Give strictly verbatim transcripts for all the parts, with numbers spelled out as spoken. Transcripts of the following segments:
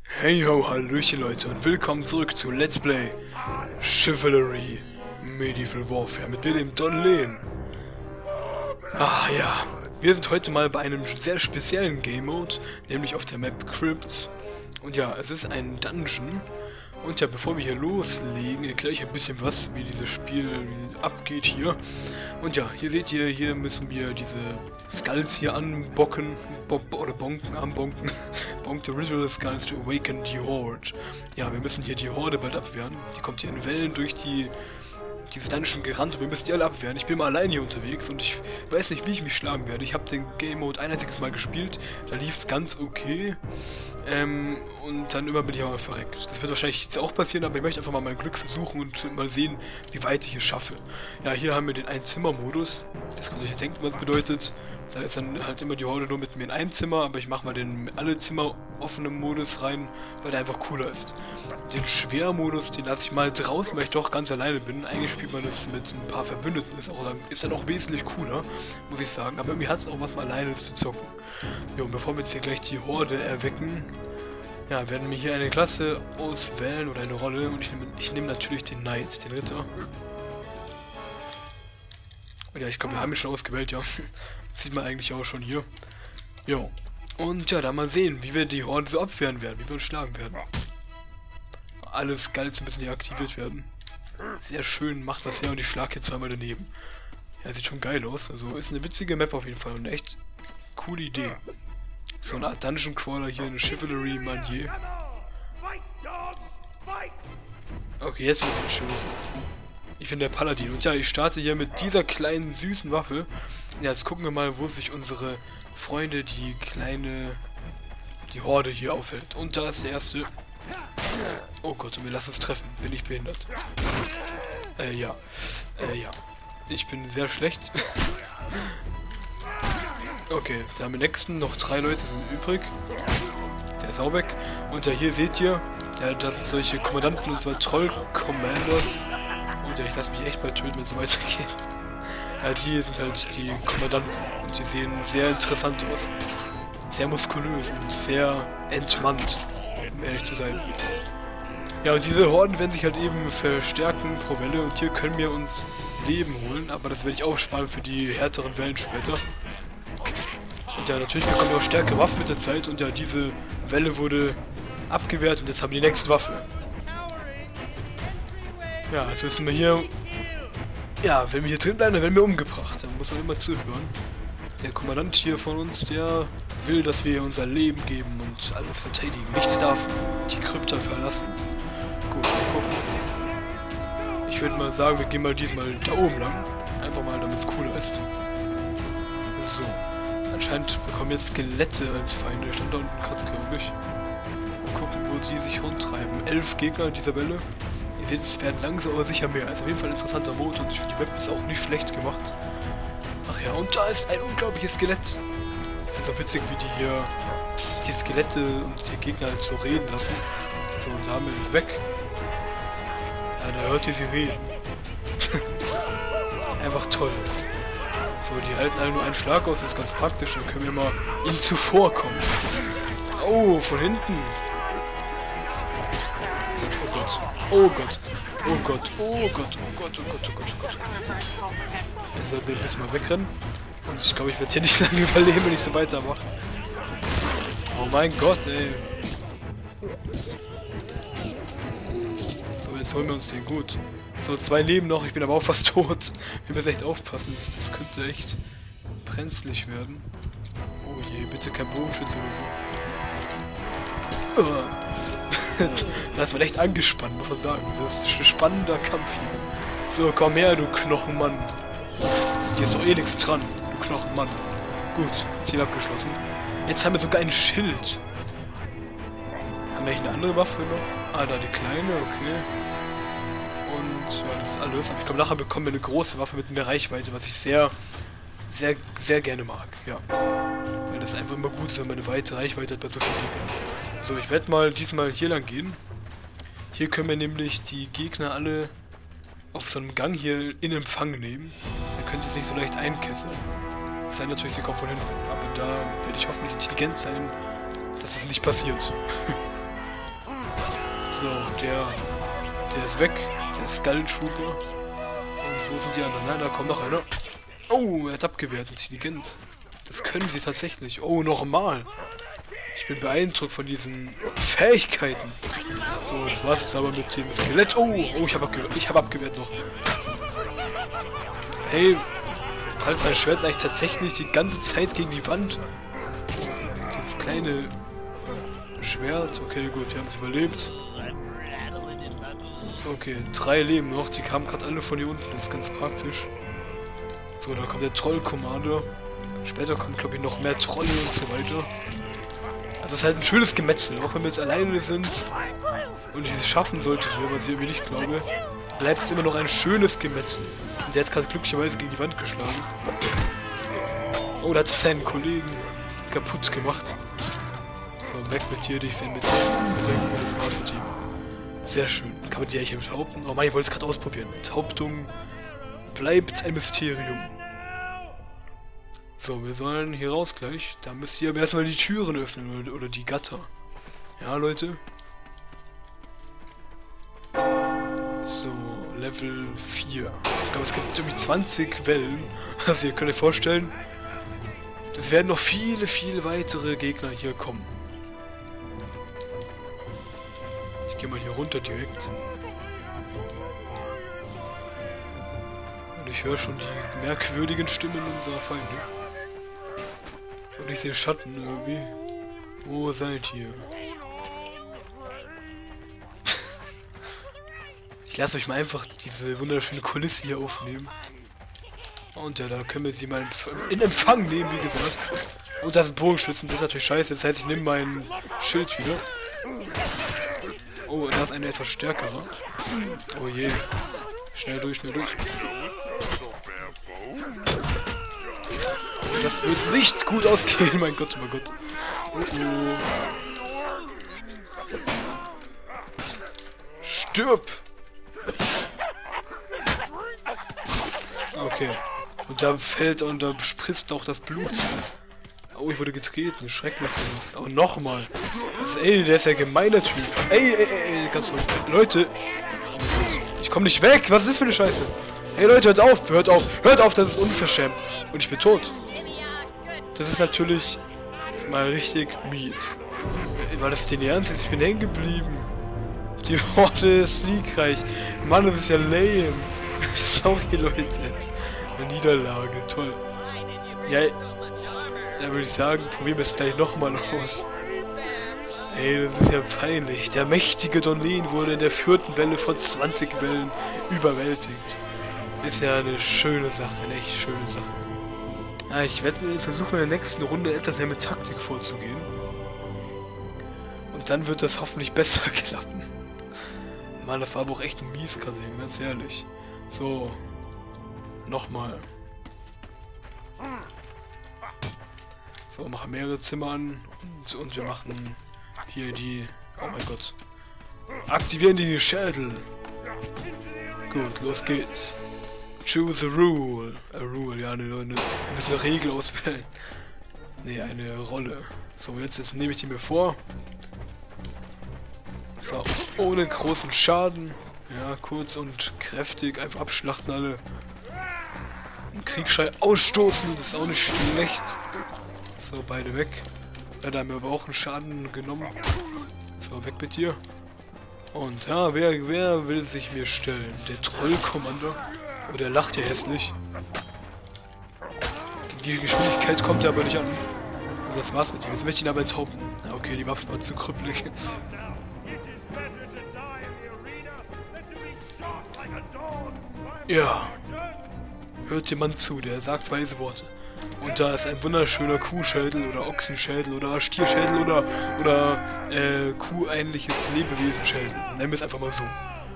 Hey ho, hallöchen Leute und willkommen zurück zu Let's Play Chivalry Medieval Warfare mit mir, dem Don Lehn. Ah ja, wir sind heute mal bei einem sehr speziellen Game Mode, nämlich auf der Map Crypts. Und ja, es ist ein Dungeon. Und ja, bevor wir hier loslegen, erkläre ich ein bisschen was, wie dieses Spiel abgeht hier. Und ja, hier seht ihr, hier müssen wir diese Skulls hier anbocken, bo oder bonken, anbonken. Bonk the ritual skulls to awaken the Horde. Ja, wir müssen hier die Horde bald abwehren. Die kommt hier in Wellen durch die dieses Dungeon gerannt und wir müssen die alle abwehren. Ich bin mal allein hier unterwegs und ich weiß nicht, wie ich mich schlagen werde. Ich habe den Game Mode ein einziges Mal gespielt, da lief es ganz okay. Ähm, und dann immer bin ich aber verreckt. Das wird wahrscheinlich jetzt auch passieren, aber ich möchte einfach mal mein Glück versuchen und mal sehen, wie weit ich es schaffe. Ja, hier haben wir den Ein-Zimmer-Modus. Das könnt ihr euch ja denken, was es bedeutet. Da ist dann halt immer die Horde nur mit mir in einem Zimmer, aber ich mache mal den alle Zimmer offenen Modus rein, weil der einfach cooler ist. Den Schwer-Modus, den lasse ich mal draußen, weil ich doch ganz alleine bin. Eigentlich spielt man das mit ein paar Verbündeten, ist, auch, ist dann auch wesentlich cooler, muss ich sagen. Aber irgendwie hat es auch was, mal alleine zu zocken. Jo, und bevor wir jetzt hier gleich die Horde erwecken, ja, werden wir hier eine Klasse auswählen oder eine Rolle. Und ich nehme ich nehm natürlich den Knight, den Ritter. Ja, ich glaube, wir haben ihn schon ausgewählt, ja. Sieht man eigentlich auch schon hier. Jo. Und ja, da mal sehen, wie wir die Horde so abwehren werden, wie wir uns schlagen werden. Alle Skulls müssen hier aktiviert werden. Sehr schön, macht was her und ich schlage hier zweimal daneben. Ja, sieht schon geil aus. Also ist eine witzige Map auf jeden Fall und eine echt coole Idee. So eine Art Dungeon Crawler hier, eine Chivalry Manier. Okay, jetzt wird es schön. Ich bin der Paladin und ja, ich starte hier mit dieser kleinen süßen Waffe. Ja, jetzt gucken wir mal, wo sich unsere Freunde, die kleine, die Horde hier aufhält. Und da ist der erste. Oh Gott, und wir lassen uns treffen. Bin ich behindert? Äh, ja. Äh, ja. Ich bin sehr schlecht. Okay, da haben wir nächsten noch drei Leute sind übrig. Der ist auch weg. Und ja, hier seht ihr, ja, da sind solche Kommandanten, und zwar Troll-Commanders. Und ja, ich lasse mich echt mal töten, wenn es so weitergeht. Ja, die sind halt die Kommandanten und die sehen sehr interessant aus. Sehr muskulös und sehr entmannt, um ehrlich zu sein. Ja, und diese Horden werden sich halt eben verstärken pro Welle und hier können wir uns Leben holen, aber das werde ich aufsparen für die härteren Wellen später. Und ja, natürlich bekommen wir auch stärkere Waffen mit der Zeit und ja, diese Welle wurde abgewehrt und jetzt haben wir die nächste Waffe. Ja, jetzt müssen wir hier... Ja, wenn wir hier drin bleiben, dann werden wir umgebracht. Da muss man immer zuhören. Der Kommandant hier von uns, der will, dass wir unser Leben geben und alles verteidigen. Nichts darf die Krypta verlassen. Gut, mal gucken. Ich würde mal sagen, wir gehen mal diesmal da oben lang. Einfach mal, damit es cooler ist. So. Anscheinend bekommen jetzt Skelette als Feinde. Der stand da unten gerade, glaube ich. Mal gucken, wo die sich rumtreiben. Elf Gegner in dieser Welle. Ihr seht, es werden langsam aber sicher mehr. Also auf jeden Fall ein interessanter Mode und ich finde die Map ist auch nicht schlecht gemacht. Ach ja, und da ist ein unglaubliches Skelett. Ich finde es auch witzig, wie die hier die Skelette und die Gegner halt so reden lassen. So, und da haben wir es weg. Ja, da hört ihr sie reden. Einfach toll. So, die halten alle nur einen Schlag aus, das ist ganz praktisch, dann können wir mal ihnen zuvorkommen. Oh, von hinten. Oh Gott, oh Gott, oh Gott, oh Gott, oh Gott, oh Gott, oh Gott, oh Gott. Jetzt sollten wir ein bisschen mal wegrennen. Und ich glaube, ich werde hier nicht lange überleben, wenn ich so weitermache. Oh mein Gott, ey. So, jetzt holen wir uns den gut. So, zwei Leben noch, ich bin aber auch fast tot. Wir müssen echt aufpassen, das, das könnte echt brenzlig werden. Oh je, bitte kein Bogenschütze oder so. Da ist man echt angespannt, muss man sagen. Das ist ein spannender Kampf hier. So, komm her, du Knochenmann. Hier ist doch eh nichts dran, du Knochenmann. Gut, Ziel abgeschlossen. Jetzt haben wir sogar ein Schild. Haben wir hier eine andere Waffe noch? Ah, da die kleine, okay. Und ja, das ist alles. Aber ich glaube, nachher bekommen wir eine große Waffe mit mehr Reichweite, was ich sehr, sehr, sehr gerne mag. Ja. Weil das einfach immer gut ist, wenn man eine weite Reichweite hat bei so vielen Gegnern. So, ich werde mal diesmal hier lang gehen. Hier können wir nämlich die Gegner alle auf so einem Gang hier in Empfang nehmen. Dann können sie es nicht so leicht einkesseln. Das sei natürlich, sie kommen von hinten. Aber da werde ich hoffentlich intelligent sein, dass es nicht passiert. So, der, der ist weg. Der Skull Trooper. Und wo sind die anderen? Nein, da kommt noch einer. Oh, er hat abgewehrt. Intelligent. Das können sie tatsächlich. Oh, nochmal. Ich bin beeindruckt von diesen Fähigkeiten. So, das war's jetzt aber mit dem Skelett. Oh, oh, ich habe abgewehrt. Ich habe abgewehrt noch. Hey, halt mein Schwert eigentlich tatsächlich die ganze Zeit gegen die Wand. Dieses kleine Schwert. Okay, gut, wir haben es überlebt. Okay, drei Leben noch. Die kamen gerade alle von hier unten. Das ist ganz praktisch. So, da kommt der Troll-Commander. Später kommen, glaube ich, noch mehr Trolle und so weiter. Also es ist halt ein schönes Gemetzel. Auch wenn wir jetzt alleine sind und ich es schaffen sollte hier, was ich irgendwie nicht glaube, bleibt es immer noch ein schönes Gemetzel. Und der hat gerade glücklicherweise gegen die Wand geschlagen. Oh, da hat es seinen Kollegen kaputt gemacht. So, weg mit dir, dich wenn mit dir. Das war's mit ihm. Sehr schön. Kann man die eigentlich enthaupten? Oh Mann, ich wollte es gerade ausprobieren. Enthauptung bleibt ein Mysterium. So, wir sollen hier raus gleich. Da müsst ihr aber erstmal die Türen öffnen oder, oder die Gatter. Ja, Leute. So, Level vier. Ich glaube, es gibt irgendwie zwanzig Wellen. Also ihr könnt euch vorstellen, es werden noch viele, viele weitere Gegner hier kommen. Ich gehe mal hier runter direkt. Und ich höre schon die merkwürdigen Stimmen unserer Feinde. Und ich sehe Schatten irgendwie. Wo seid ihr? Ich lasse euch mal einfach diese wunderschöne Kulisse hier aufnehmen. Und ja, da können wir sie mal in Empfang nehmen, wie gesagt. Und das sind Bogenschützen, das ist natürlich scheiße. Das heißt, ich nehme meinen Schild wieder. Oh, da ist eine etwas stärkere. Oh je. Schnell durch, schnell durch. Das wird nicht gut ausgehen, mein Gott, mein Gott. Oh oh. Stirb! Okay. Und da fällt und da spritzt auch das Blut. Oh, ich wurde getreten. Schrecklich. Oh, nochmal. Ey, der ist ja gemeiner Typ. Ey, ey, ey, ganz ruhig. Leute. Ich komm nicht weg. Was ist das für eine Scheiße? Hey, Leute, hört auf. Hört auf. Hört auf, das ist unverschämt. Und ich bin tot. Das ist natürlich mal richtig mies. War das denn ernst? Ich bin hängen geblieben. Die Horde ist siegreich. Mann, das ist ja lame. Sorry, Leute. Eine Niederlage. Toll. Ja, da würde ich sagen, probieren wir es gleich nochmal aus. Ey, das ist ja peinlich. Der mächtige Donlin wurde in der vierten Welle von zwanzig Wellen überwältigt. Ist ja eine schöne Sache, eine echt schöne Sache. Ja, ich werde versuchen, in der nächsten Runde etwas mehr mit Taktik vorzugehen. Und dann wird das hoffentlich besser klappen. Mann, das war aber auch echt mies, Kasem, ganz ehrlich. So. Nochmal. So, machen mehrere Zimmer an und, und wir machen hier die... Oh mein Gott. Aktivieren die Schädel. Gut, los geht's. Choose a rule. A rule, ja, eine, eine, wir müssen eine Regel auswählen. Ne, eine Rolle. So, jetzt, jetzt nehme ich die mir vor. So, ohne großen Schaden. Ja, kurz und kräftig. Einfach abschlachten alle. Einen Kriegsschrei ausstoßen, das ist auch nicht schlecht. So, beide weg. Ja, da haben wir aber auch einen Schaden genommen. So, weg mit dir. Und ja, wer, wer will sich mir stellen? Der Trollkommando. Oh, der lacht ja hässlich. Gegen die Geschwindigkeit kommt er aber nicht an. Und das war's mit ihm. Jetzt möchte ich ihn aber enthaupten. Ja, okay, die Waffe war zu krüppelig. Ja. Hört jemand zu, der sagt weise Worte. Und da ist ein wunderschöner Kuhschädel oder Ochsenschädel oder Stierschädel oder oder äh, Kuh-ähnliches Lebewesenschädel. Nennen wir es einfach mal so.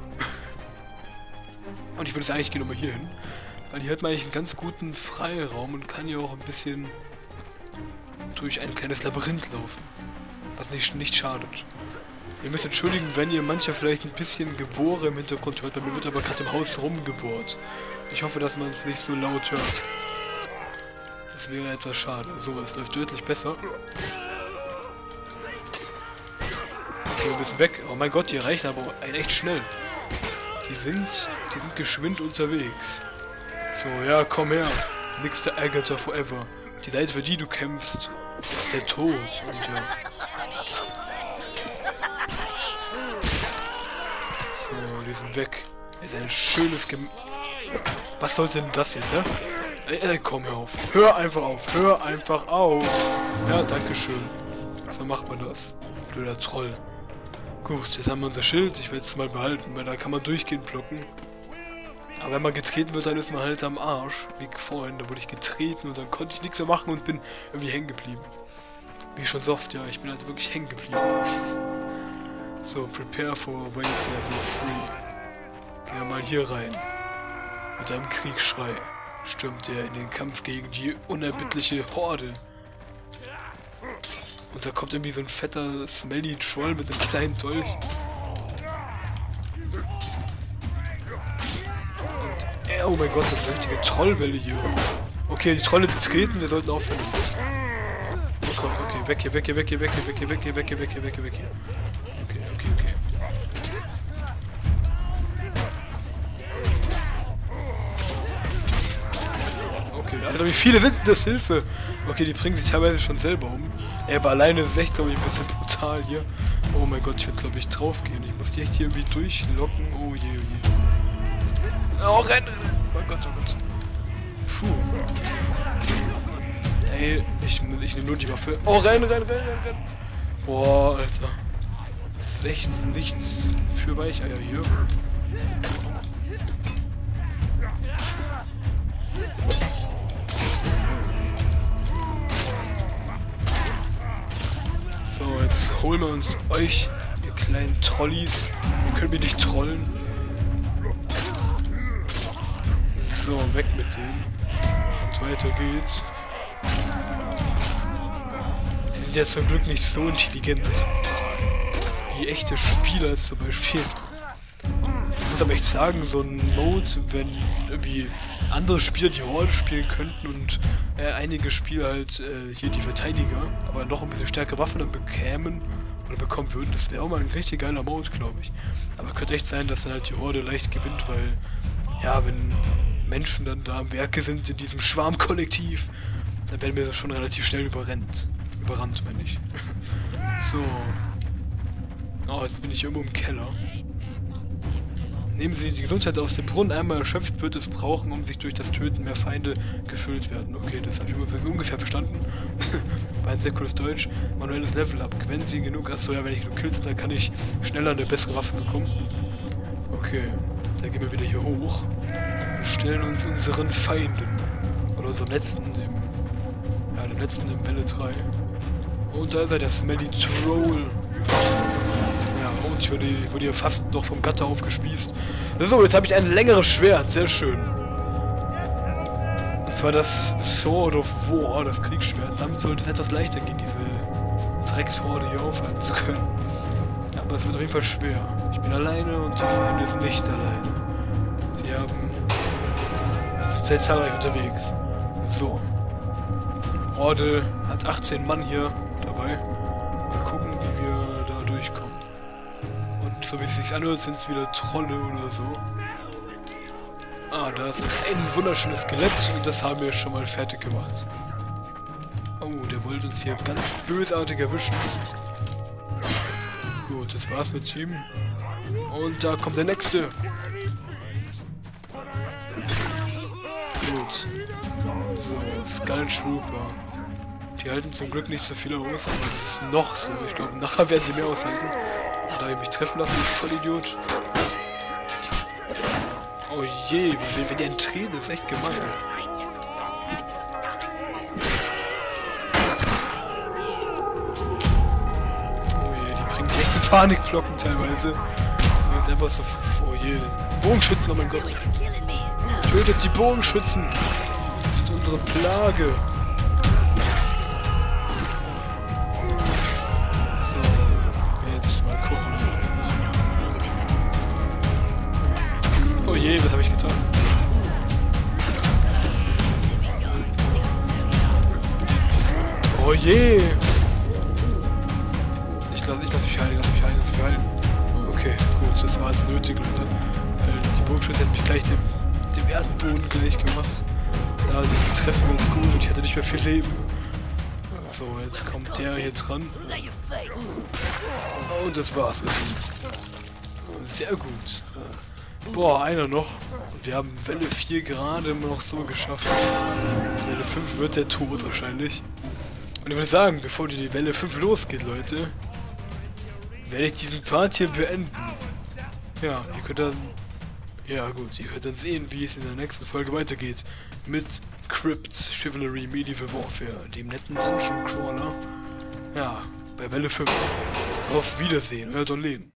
Und ich würde es eigentlich gerne mal hier hin, weil hier hat man eigentlich einen ganz guten Freiraum und kann hier auch ein bisschen durch ein kleines Labyrinth laufen. Was nicht, nicht schadet. Ihr müsst entschuldigen, wenn ihr mancher vielleicht ein bisschen Gebohre im Hintergrund hört, bei mir wird aber gerade im Haus rumgebohrt. Ich hoffe, dass man es nicht so laut hört. Das wäre etwas schade. So, es läuft deutlich besser. Gehen wir ein bisschen weg. Oh mein Gott, die reichen aber echt schnell. Die sind, die sind geschwind unterwegs. So, ja, komm her. Nix der Agatha Forever. Die Seite, für die du kämpfst, ist der Tod. Und ja. So, die sind weg. Ist ein schönes Gem... Was sollte denn das jetzt, ne? Ey, ey, komm, hör auf. Hör einfach auf. Hör einfach auf. Ja, dankeschön. So macht man das. Blöder Troll. Gut, jetzt haben wir unser Schild. Ich werde es mal behalten, weil da kann man durchgehend blocken. Aber wenn man getreten wird, dann ist man halt am Arsch. Wie vorhin, da wurde ich getreten und dann konnte ich nichts mehr machen und bin irgendwie hängen geblieben. Wie schon so oft, ja, ich bin halt wirklich hängen geblieben. So, prepare for wave level three. Geh mal hier rein. Mit einem Kriegsschrei stürmt er in den Kampf gegen die unerbittliche Horde. Und da kommt irgendwie so ein fetter, smelly Troll mit einem kleinen Dolch. Und, äh, oh mein Gott, das ist eine richtige Trollwelle hier. Okay, die Trolle treten, wir sollten aufhören. Okay, okay, weg hier, weg hier, weg hier, weg hier, weg hier, weg hier, weg hier, weg hier, weg hier, weg hier. Okay, okay, okay. Okay, Alter, wie viele sind das? Hilfe! Okay, die bringen sich teilweise schon selber um. Ey, aber alleine ist es echt, glaube ich, ein bisschen brutal hier. Oh mein Gott, ich werde, glaube ich, draufgehen. Ich muss die echt hier irgendwie durchlocken. Oh je, oh je. Oh, renn! Oh mein Gott, oh Gott. Puh. Ey, ich, ich nehme nur die Waffe. Oh, renn, renn, renn, renn, renn. Boah, Alter. Das ist echt nichts für Weicheier hier. So, jetzt holen wir uns euch, ihr kleinen Trollis. Ihr könnt mich nicht trollen. So, weg mit denen. Und weiter geht's. Sie sind jetzt zum Glück nicht so intelligent. Wie echte Spieler zum Beispiel. Ich muss aber echt sagen, so ein Mode, wenn irgendwie andere Spieler die Horde spielen könnten und äh, einige Spieler halt äh, hier die Verteidiger, aber noch ein bisschen stärkere Waffen dann bekämen oder bekommen würden, das wäre auch mal ein richtig geiler Mode, glaube ich. Aber könnte echt sein, dass dann halt die Horde leicht gewinnt, weil, ja, wenn Menschen dann da am Werke sind in diesem Schwarmkollektiv, dann werden wir das schon relativ schnell überrennt. Überrannt, meine ich. So. Oh, jetzt bin ich irgendwo im Keller. Nehmen Sie die Gesundheit aus dem Brunnen, einmal erschöpft wird es brauchen, um sich durch das Töten mehr Feinde gefüllt werden. Okay, das habe ich ungefähr verstanden. War ein sehr cooles Deutsch. Manuelles Level-Up. Wenn Sie genug... Achso, ja, wenn ich genug Kills habe, dann kann ich schneller eine bessere Waffe bekommen. Okay, dann gehen wir wieder hier hoch und stellen uns unseren Feinden. Oder unserem letzten, dem... Ja, dem letzten im Welle drei. Und da ist er, der Smelly Troll. Ich wurde, ich wurde hier fast noch vom Gatter aufgespießt. So, jetzt habe ich ein längeres Schwert. Sehr schön. Und zwar das Sword of War, das Kriegsschwert. Damit sollte es etwas leichter gehen, diese Dreckshorde hier aufhalten zu können. Aber es wird auf jeden Fall schwer. Ich bin alleine und die Feinde sind nicht alleine. Sie haben... Sie sind sehr zahlreich unterwegs. So. Horde hat achtzehn Mann hier dabei. Mal gucken, wie wir da durchkommen. So wie es sich anhört, sind es wieder Trolle oder so. Ah, da ist ein wunderschönes Skelett und das haben wir schon mal fertig gemacht. Oh, der wollte uns hier ganz bösartig erwischen. Gut, das war's mit ihm. Und da kommt der nächste. Gut. So, Skull Trooper. Die halten zum Glück nicht so viel aus, aber das ist noch so. Ich glaube, nachher werden sie mehr aushalten. Da habe ich mich treffen lassen, ich voll Idiot. Oh je, wenn der entreht, ist echt gemein. Oh je, die bringen echt so Panikblocken teilweise. Und jetzt einfach so... Oh je. Bogenschützen, oh mein Gott. Tötet die Bogenschützen. Das sind unsere Plage. Oh je, was habe ich getan? Oh je! Ich lasse ich lass mich heilen, ich lass mich heilen, ich lass mich gut, das war jetzt nötig, Leute. Äh, die Bogenschütze hat mich gleich dem, dem Erdboden gleich gemacht. Da, die treffen ganz gut und ich hatte nicht mehr viel Leben. So, jetzt kommt der hier dran. Und das war's mit ihm. Sehr gut. Boah, einer noch. Und wir haben Welle vier gerade noch so geschafft. Welle fünf wird der tot wahrscheinlich. Und ich würde sagen, bevor die Welle fünf losgeht, Leute, werde ich diesen Part hier beenden. Ja, ihr könnt dann... Ja gut, ihr könnt dann sehen, wie es in der nächsten Folge weitergeht. Mit Crypts Chivalry Medieval Warfare, dem netten Dungeon Crawler. Ja, bei Welle fünf. Auf Wiedersehen, euer Don Len.